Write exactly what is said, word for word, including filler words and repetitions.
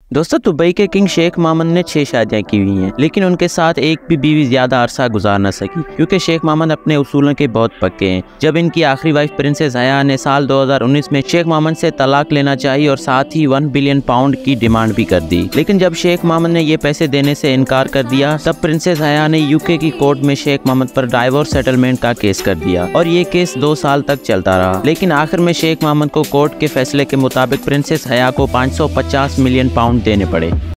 दोस्तों, दुबई के किंग शेख मामन ने छह शादियां की हुई हैं, लेकिन उनके साथ एक भी बीवी ज्यादा अरसा गुजार न सकी क्योंकि शेख मामन अपने उसूलों के बहुत पक्के हैं। जब इनकी आखिरी वाइफ प्रिंसेस हया ने साल दो हज़ार उन्नीस में शेख मामन से तलाक लेना चाहिए और साथ ही वन बिलियन पाउंड की डिमांड भी कर दी, लेकिन जब शेख मामन ने ये पैसे देने से इनकार कर दिया तब प्रिंसेस हया ने यूके की कोर्ट में शेख मामन पर डाइवोर्स सेटलमेंट का केस कर दिया और ये केस दो साल तक चलता रहा। लेकिन आखिर में शेख मामन को कोर्ट के फैसले के मुताबिक प्रिंसेस हया को पाँच सौ पचास मिलियन पाउंड देने पड़े।